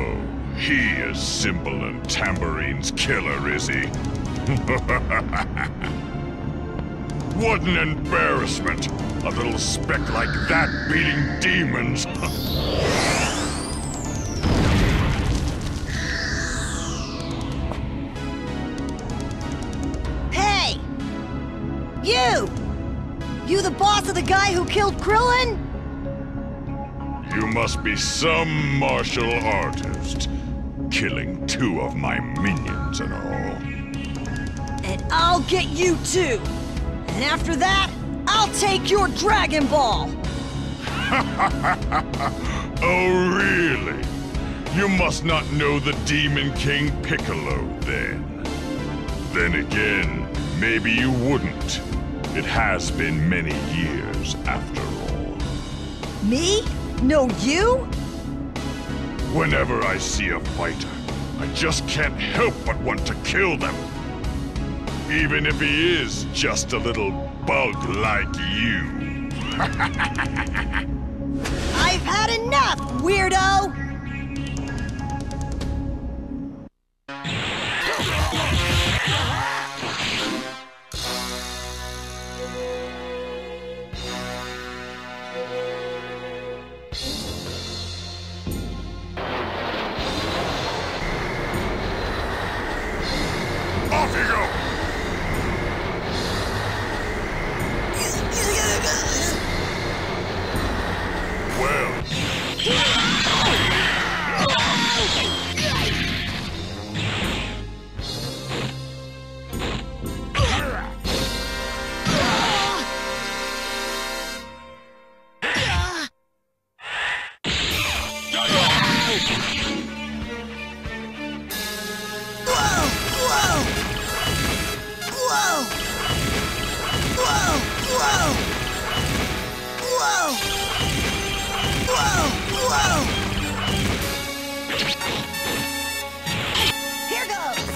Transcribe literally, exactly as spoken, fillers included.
So, he is Cymbal and Tambourine's killer, is he? What an embarrassment! A little speck like that beating demons! Hey! You! You the boss of the guy who killed Krillin? You must be some martial artist, killing two of my minions and all. And I'll get you too! And after that, I'll take your Dragon Ball! Oh, really? You must not know the Demon King Piccolo, then. Then again, maybe you wouldn't. It has been many years, after all. Me? No, you? Whenever I see a fighter, I just can't help but want to kill them. Even if he is just a little bug like you. I've had enough, weirdo! Off you go! Here goes!